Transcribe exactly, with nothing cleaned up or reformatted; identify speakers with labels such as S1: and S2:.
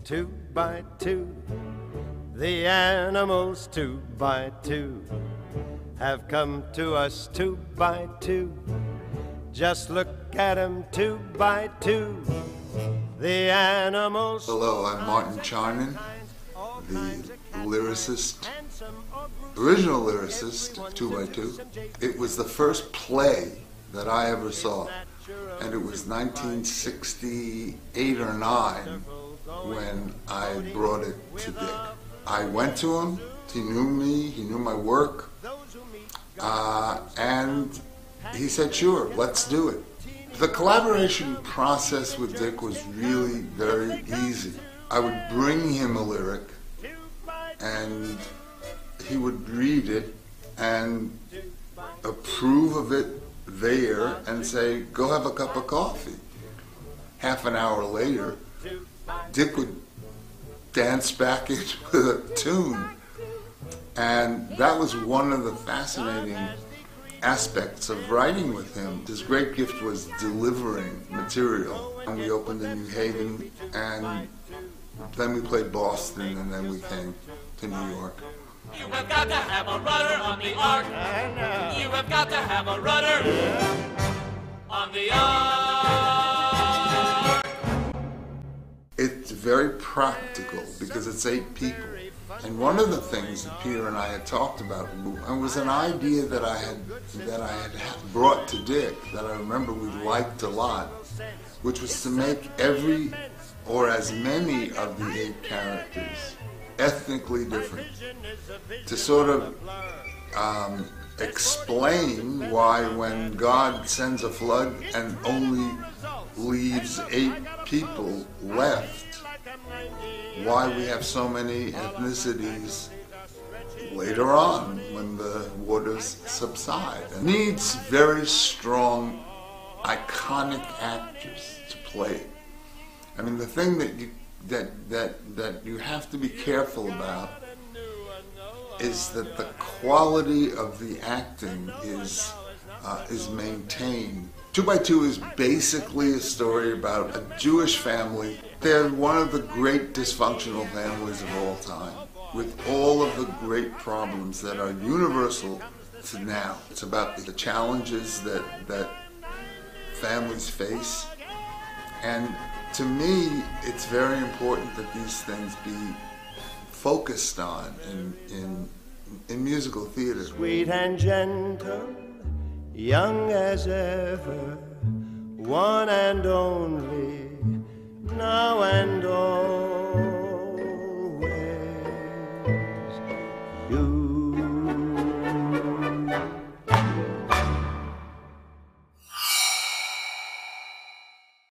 S1: two by two. The animals, two by two, have come to us two by two. Just look at them, two by two. The animals.
S2: Hello, I'm Martin Charnin, the lyricist, original lyricist, two by two. It was the first play that I ever saw, and it was nineteen sixty-eight or nine when I brought it to Dick. I went to him, he knew me, he knew my work, uh, and he said, sure, let's do it. The collaboration process with Dick was really very easy. I would bring him a lyric, and he would read it and approve of it there and say, go have a cup of coffee. Half an hour later, Dick would dance back into the tune. And that was one of the fascinating aspects of writing with him. His great gift was delivering material. And we opened in New Haven, and then we played Boston, and then we came to New York.
S3: You have got to have a rudder on the ark. You have got to have a rudder on the ark.
S2: It's very practical because it's eight people. And one of the things that Peter and I had talked about was an idea that I had that I had brought to Dick that I remember we liked a lot, which was to make every or as many of the eight characters ethnically different, to sort of um, explain why when God sends a flood and only leaves eight people left, why we have so many ethnicities later on when the waters subside. It needs very strong, iconic actors to play it. I mean, the thing that you that that that you have to be careful about is that the quality of the acting is uh, is maintained. Two by Two is basically a story about a Jewish family. They're one of the great dysfunctional families of all time, with all of the great problems that are universal to now. It's about the challenges that that families face, and to me, it's very important that these things be focused on in in in musical theater.
S1: Sweet and gentle, young as ever, one and only, now and